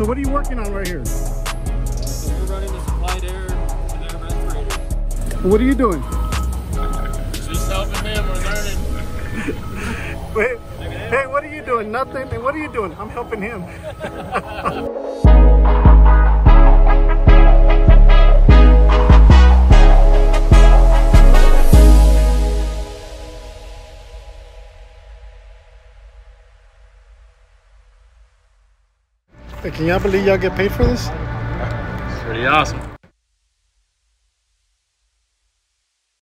So what are you working on right here? So we're running the supplied air to their respirator. What are you doing? Just helping them, we're learning. Wait, hey, what are you doing? Nothing. And what are you doing? I'm helping him. Hey, can y'all believe y'all get paid for this? It's pretty awesome.